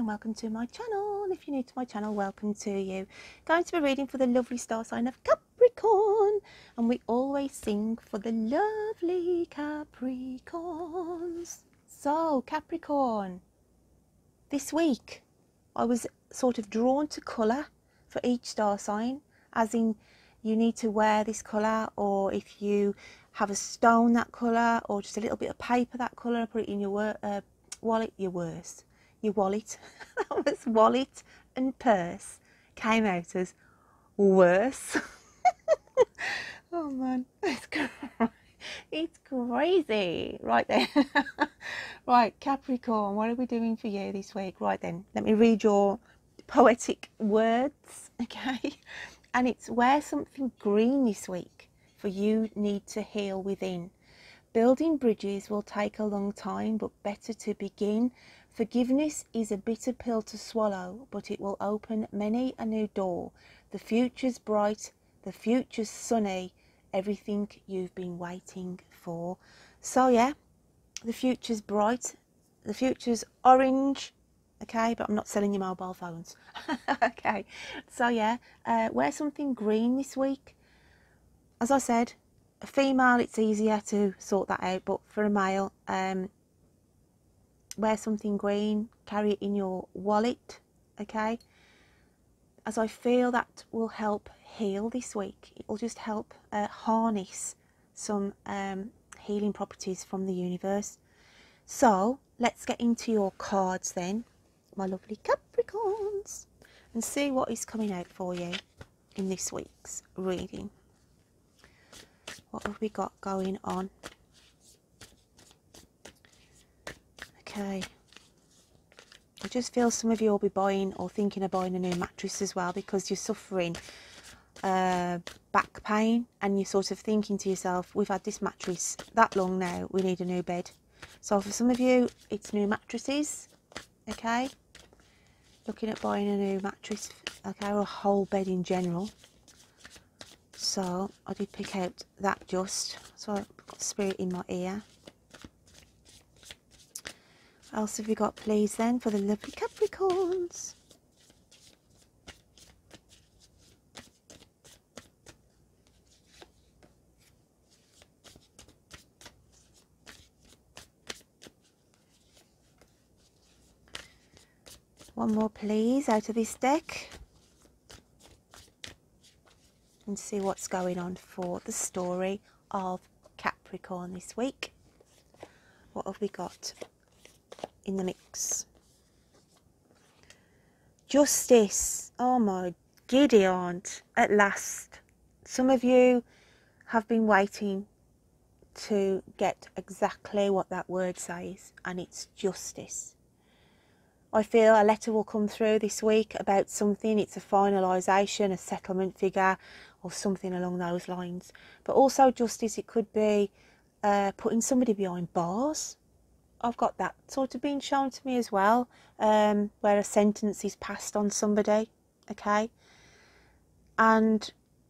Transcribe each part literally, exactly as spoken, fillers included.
welcome to my channel. If you're new to my channel, welcome to you. Going to be reading for the lovely star sign of Capricorn, and we always sing for the lovely Capricorns. So Capricorn, this week I was sort of drawn to colour for each star sign, as in you need to wear this colour, or if you have a stone that colour, or just a little bit of paper that colour, put it in your uh, wallet, your worse, your wallet. That was wallet and purse came out as worse. Oh man, it's crazy. It's crazy. Right then. Right, Capricorn, what are we doing for you this week? Right then, let me read your poetic words, okay? And it's wear something green this week, for you need to heal within. Building bridges will take a long time, but better to begin. Forgiveness is a bitter pill to swallow, but it will open many a new door. The future's bright, the future's sunny, everything you've been waiting for. So yeah, the future's bright, the future's orange, okay, but I'm not selling you mobile phones. Okay, so yeah, uh, wear something green this week. As I said, a female, it's easier to sort that out, but for a male, um, wear something green, carry it in your wallet, okay, as I feel that will help heal this week. It will just help uh, harness some um, healing properties from the universe. So let's get into your cards then, my lovely Capricorns, and see what is coming out for you in this week's reading. What have we got going on? Okay. I just feel some of you will be buying or thinking of buying a new mattress as well, because you're suffering uh, back pain, and you're sort of thinking to yourself, we've had this mattress that long now, we need a new bed. So for some of you, it's new mattresses, okay? Looking at buying a new mattress, okay, or a whole bed in general. So I did pick out that just, so I've got spirit in my ear. What else have we got, please, then, for the lovely Capricorns? One more, please, out of this deck. And see what's going on for the story of Capricorn this week. What have we got in the mix? Justice. Oh my giddy aunt, at last. Some of you have been waiting to get exactly what that word says, and it's justice. I feel a letter will come through this week about something. It's a finalisation, a settlement figure, or something along those lines. But also justice, it could be uh, putting somebody behind bars. I've got that sort of being shown to me as well, um, where a sentence is passed on somebody, okay? And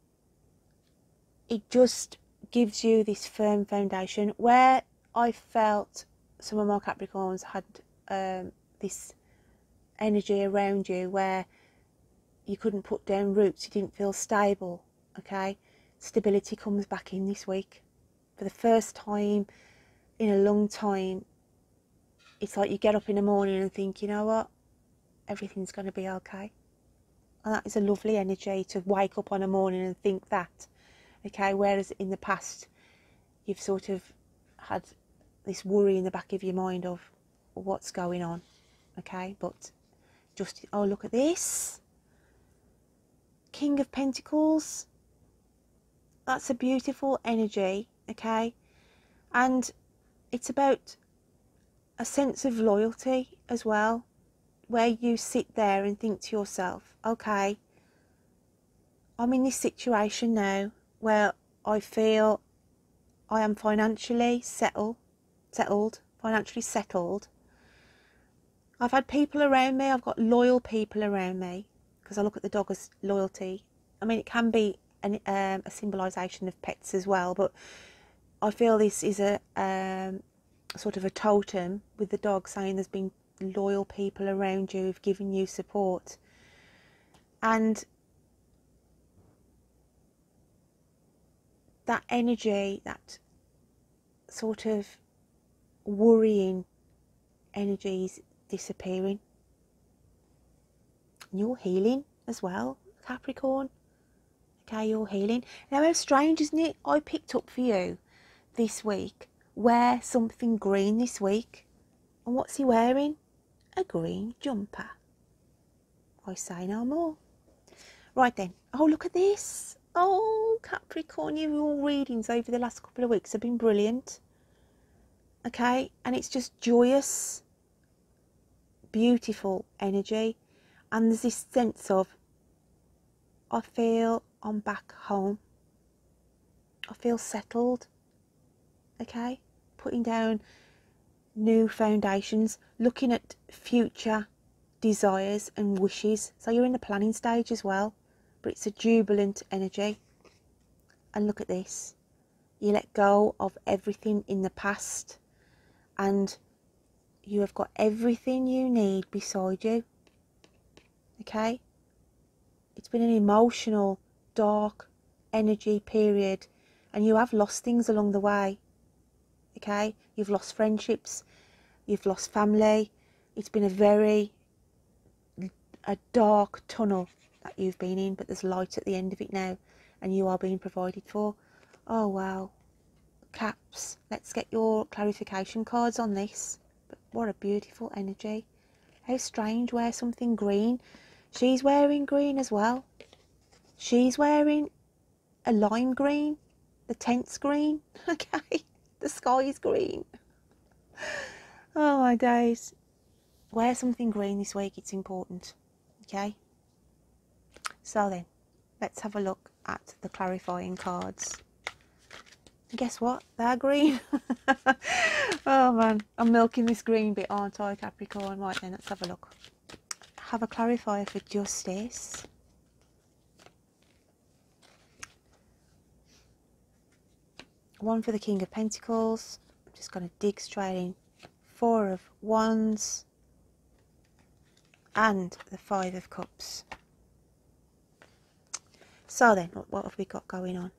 it just gives you this firm foundation, where I felt some of my Capricorns had um, this energy around you where you couldn't put down roots, you didn't feel stable, okay? Stability comes back in this week. For the first time in a long time, it's like you get up in the morning and think, you know what, everything's going to be okay. And that is a lovely energy, to wake up on a morning and think that, okay? Whereas in the past, you've sort of had this worry in the back of your mind of what's going on, okay? But just, oh, look at this. King of Pentacles. That's a beautiful energy, okay? And it's about a sense of loyalty as well, where you sit there and think to yourself, okay, I'm in this situation now where I feel I am financially settled, settled, financially settled. I've had people around me, I've got loyal people around me, because I look at the dog as loyalty. I mean, it can be an, um, a symbolisation of pets as well, but I feel this is a um, sort of a totem with the dog, saying there's been loyal people around you who've given you support. And that energy, that sort of worrying energy is disappearing. And you're healing as well, Capricorn. Okay, you're healing. Now, how strange, isn't it? I picked up for you this week, wear something green this week. And what's he wearing? A green jumper. I say no more. Right then. Oh, look at this. Oh, Capricorn, your readings over the last couple of weeks have been brilliant. Okay, and it's just joyous, beautiful energy. And there's this sense of, I feel I'm back home. I feel settled. Okay, putting down new foundations, looking at future desires and wishes. So you're in the planning stage as well, but it's a jubilant energy. And look at this. You let go of everything in the past and you have got everything you need beside you. Okay? It's been an emotional, dark energy period and you have lost things along the way. Okay? You've lost friendships, you've lost family. It's been a very a dark tunnel that you've been in, but there's light at the end of it now and you are being provided for. Oh wow. Caps, let's get your clarification cards on this. But what a beautiful energy. How strange, wear something green. She's wearing green as well. She's wearing a lime green. The tent's green. Okay, the sky's green. Oh my days. Wear something green this week, it's important. Okay, so then let's have a look at the clarifying cards. And guess what? They're green. Oh man, I'm milking this green bit, aren't I, Capricorn? Right then, let's have a look. Have a clarifier for justice. One for the King of Pentacles. I'm just going to dig straight in. Four of Wands. And the Five of Cups. So then, what have we got going on?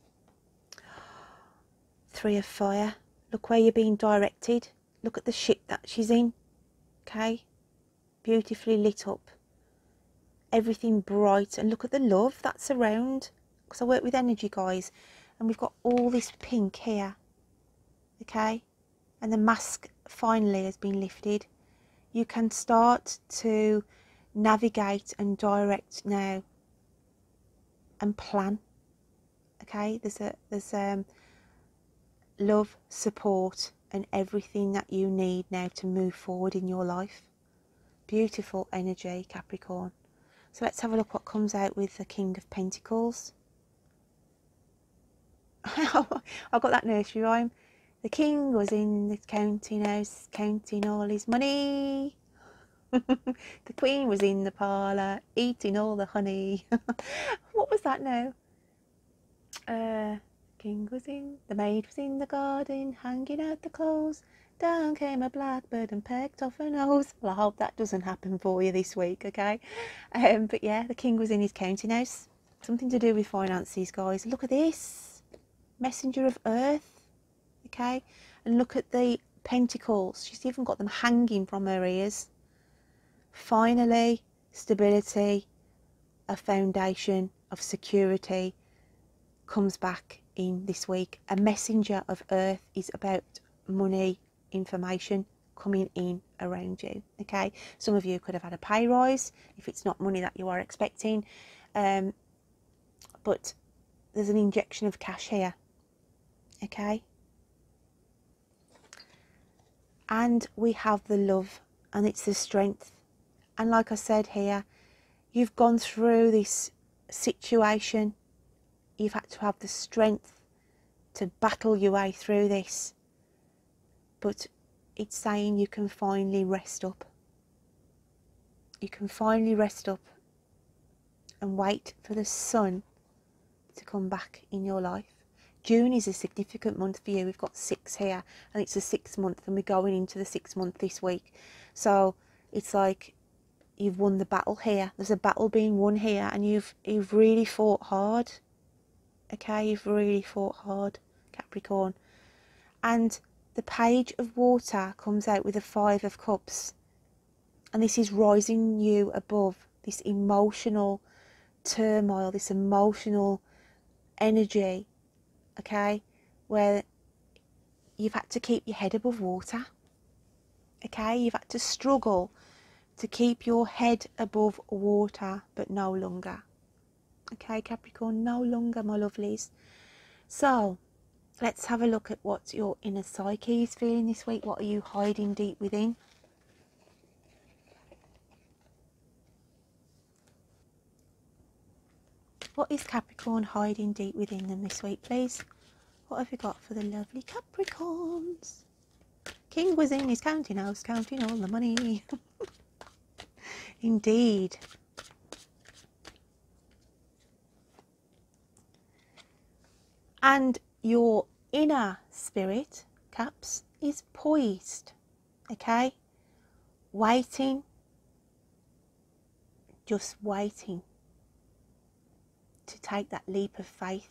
Three of Fire. Look where you're being directed. Look at the ship that she's in. Okay? Beautifully lit up. Everything bright. And look at the love that's around. Because I work with energy, guys. And we've got all this pink here. Okay? And the mask finally has been lifted. You can start to navigate and direct now. And plan. Okay? There's a... There's um. love, support and everything that you need now to move forward in your life. Beautiful energy, Capricorn. So let's have a look what comes out with the King of Pentacles. I've got that nursery rhyme. The king was in the counting house counting all his money. The queen was in the parlour eating all the honey. What was that now? Uh... King was in, the maid was in the garden, hanging out the clothes. Down came a blackbird and pecked off her nose. Well, I hope that doesn't happen for you this week, okay? Um, but yeah, the king was in his counting house. Something to do with finances, guys. Look at this. Messenger of Earth, okay? And look at the pentacles. She's even got them hanging from her ears. Finally, stability, a foundation of security comes back in this week. A messenger of Earth is about money, information coming in around you. Okay, some of you could have had a pay rise if it's not money that you are expecting, um, but there's an injection of cash here. Okay, and we have the love and it's the strength. And like I said here, you've gone through this situation. You've had to have the strength to battle your way through this. But it's saying you can finally rest up. You can finally rest up and wait for the sun to come back in your life. June is a significant month for you. We've got six here, and it's a sixth month, and we're going into the sixth month this week. So it's like you've won the battle here. There's a battle being won here, and you've you've really fought hard. Okay, you've really fought hard, Capricorn. And the Page of Water comes out with the Five of Cups, and this is rising you above this emotional turmoil, this emotional energy, okay, where you've had to keep your head above water. Okay, you've had to struggle to keep your head above water, but no longer. Okay, Capricorn, no longer, my lovelies. So let's have a look at what your inner psyche is feeling this week. What are you hiding deep within? What is Capricorn hiding deep within them this week, please? What have you got for the lovely Capricorns? King was in his counting house, counting all the money. Indeed. And your inner spirit, Caps, is poised, okay? Waiting, just waiting to take that leap of faith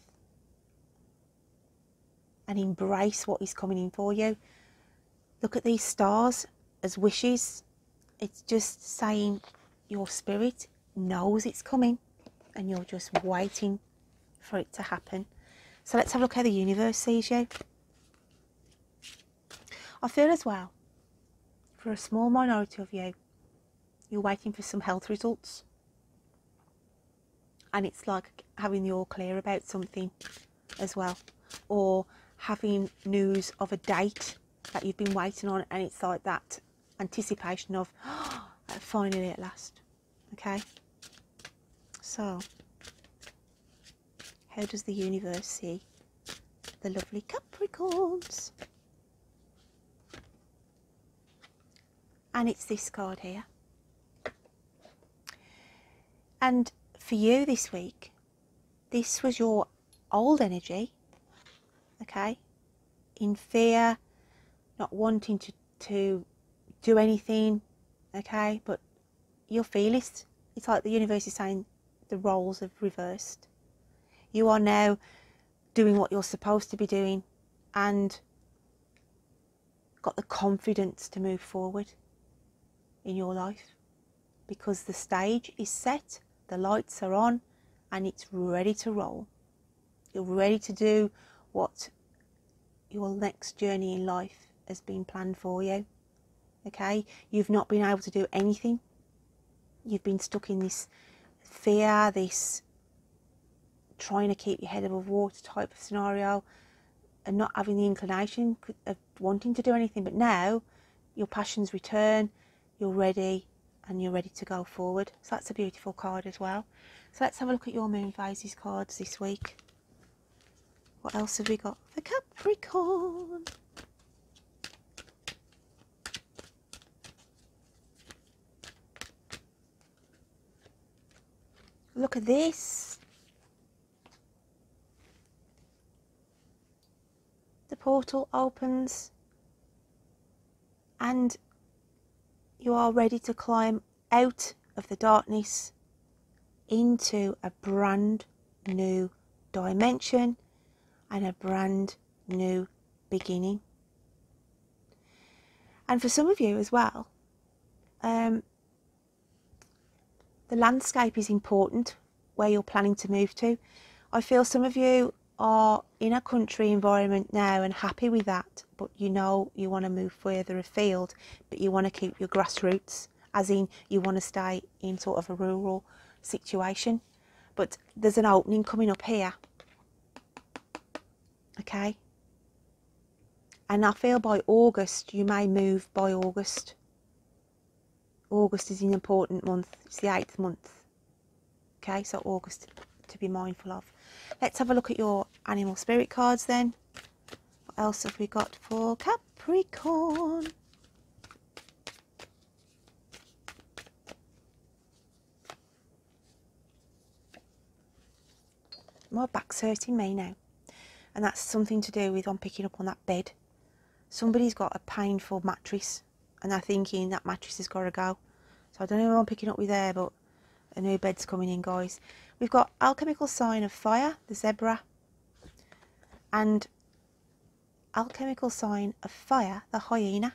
and embrace what is coming in for you. Look at these stars as wishes. It's just saying your spirit knows it's coming and you're just waiting for it to happen. So let's have a look how the universe sees you. I feel as well, for a small minority of you, you're waiting for some health results. And it's like having the all clear about something as well. Or having news of a date that you've been waiting on, and it's like that anticipation of, oh, finally at last. Okay? So, how does the universe see the lovely Capricorns? And it's this card here. And for you this week, this was your old energy, okay? In fear, not wanting to, to do anything, okay? But you'll feel it. It's like the universe is saying the roles have reversed. You are now doing what you're supposed to be doing and got the confidence to move forward in your life, because the stage is set, the lights are on, and it's ready to roll. You're ready to do what your next journey in life has been planned for you. Okay? You've not been able to do anything. You've been stuck in this fear, this trying to keep your head above water type of scenario, and not having the inclination of wanting to do anything. But now your passions return, you're ready, and you're ready to go forward. So that's a beautiful card as well. So let's have a look at your moon phases cards this week. What else have we got for Capricorn? Look at this. The portal opens and you are ready to climb out of the darkness into a brand new dimension and a brand new beginning. And for some of you as well, um, the landscape is important where you're planning to move to. I feel some of you are in a country environment now and happy with that, but you know you want to move further afield, but you want to keep your grassroots, as in you want to stay in sort of a rural situation. But there's an opening coming up here, okay? And I feel by August, you may move by August. August is an important month. It's the eighth month. Okay, so August to be mindful of. Let's have a look at your animal spirit cards then. What else have we got for Capricorn? My back's hurting me now. and that's something to do with I'm picking up on that bed. Somebody's got a painful mattress and they're thinking that mattress has got to go. So I don't know who I'm picking up with there, but a new bed's coming in, guys. We've got alchemical sign of fire, the zebra, and alchemical sign of fire, the hyena.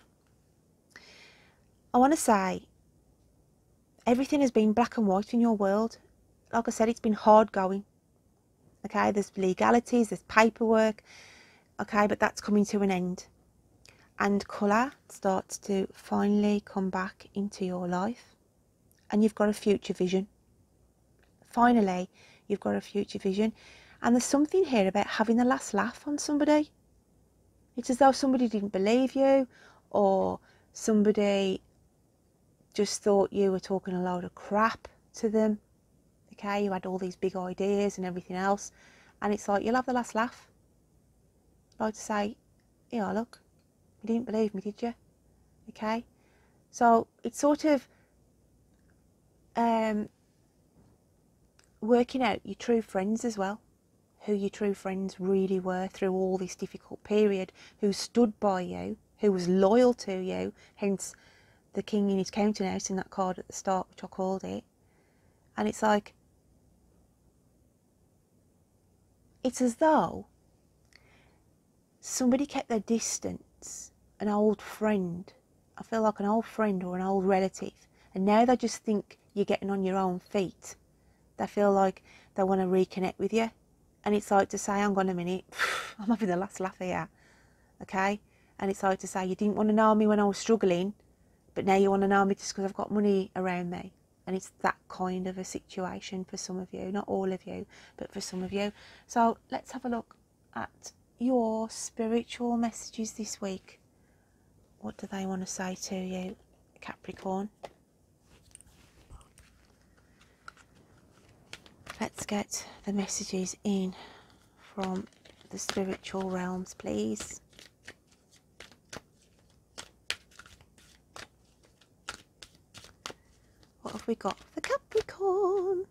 I want to say everything has been black and white in your world. Like I said, it's been hard going. Okay, there's legalities, there's paperwork. Okay, but that's coming to an end. And colour starts to finally come back into your life. And you've got a future vision. Finally, you've got a future vision. And there's something here about having the last laugh on somebody. It's as though somebody didn't believe you, or somebody just thought you were talking a load of crap to them. Okay, you had all these big ideas and everything else. And it's like, you'll have the last laugh. Like to say, yeah, look, you didn't believe me, did you? Okay. So it's sort of um, working out your true friends as well. Who your true friends really were through all this difficult period. Who stood by you. Who was loyal to you. Hence the king in his counting house in that card at the start, which I called it. And it's like, it's as though somebody kept their distance, an old friend. I feel like an old friend or an old relative. And now they just think you're getting on your own feet. They feel like they want to reconnect with you. And it's like to say, hang on a minute, I'm having the last laugh here. Okay? And it's like to say, you didn't want to know me when I was struggling, but now you want to know me just because I've got money around me. And it's that kind of a situation for some of you. Not all of you, but for some of you. So let's have a look at your spiritual messages this week. What do they want to say to you, Capricorn? Let's get the messages in from the spiritual realms, please. What have we got for Capricorn?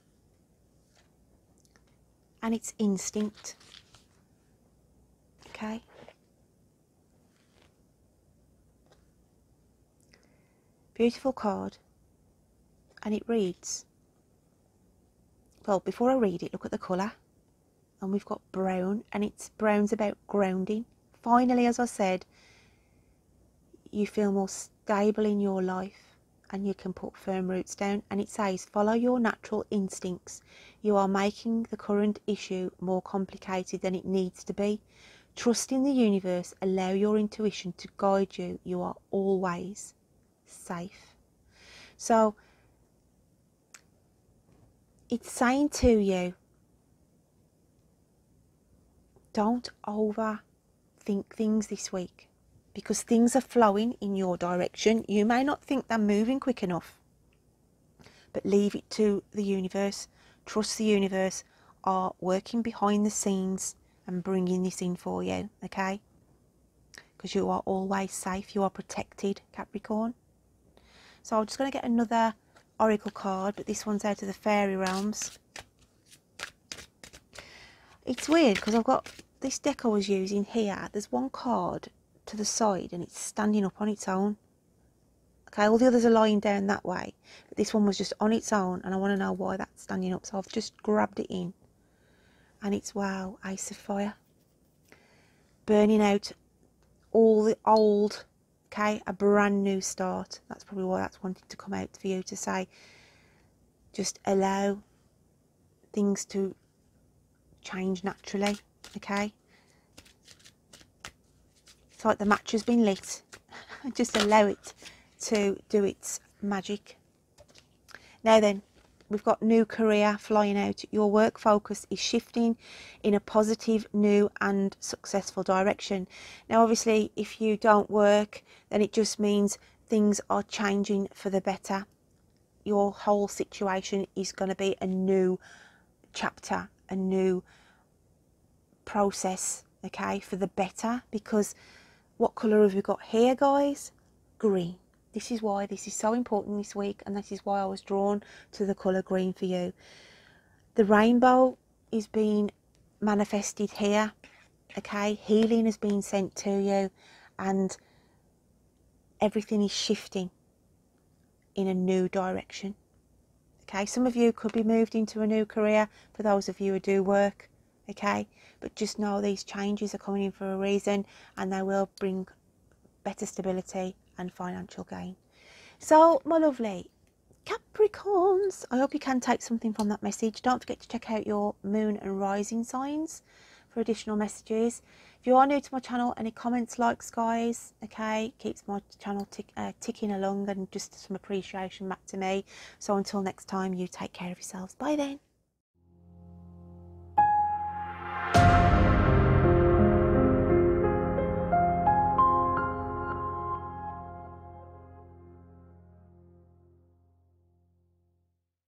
And it's instinct. Okay. Beautiful card. And it reads, well, before I read it, look at the colour. And we've got brown, and it's brown's about grounding. Finally, as I said, you feel more stable in your life and you can put firm roots down. And it says, follow your natural instincts. You are making the current issue more complicated than it needs to be. Trust in the universe. Allow your intuition to guide you. You are always safe. So it's saying to you, don't overthink things this week, because things are flowing in your direction. You may not think they're moving quick enough, but leave it to the universe. Trust the universe are working behind the scenes and bringing this in for you, okay? Because you are always safe. You are protected, Capricorn. So I'm just going to get another oracle card, but this one's out of the fairy realms. It's weird because I've got this deck I was using here. There's one card to the side and it's standing up on its own. Okay, all the others are lying down that way, but this one was just on its own, and I want to know why that's standing up. So I've just grabbed it in, and it's, wow, Ace of Fire. Burning out all the old, okay, a brand new start. That's probably why that's wanting to come out for you, to say, just allow things to change naturally, okay? It's like the match has been lit. Just allow it to do its magic. Now then, we've got new career flying out. Your work focus is shifting in a positive, new and successful direction. Now obviously, if you don't work, then it just means things are changing for the better. Your whole situation is going to be a new chapter, a new process, okay, for the better. Because what colour have we got here, guys? Green. This is why this is so important this week, and this is why I was drawn to the colour green for you. The rainbow is being manifested here. okay? Healing has been sent to you and everything is shifting in a new direction, okay? Some of you could be moved into a new career for those of you who do work, okay? But just know these changes are coming in for a reason, and they will bring better stability and financial gain. So, my lovely Capricorns, I hope you can take something from that message. Don't forget to check out your moon and rising signs for additional messages. If you are new to my channel, any comments, likes, guys, okay, keeps my channel tick, uh, ticking along, and just some appreciation back to me. So until next time, you take care of yourselves. Bye then.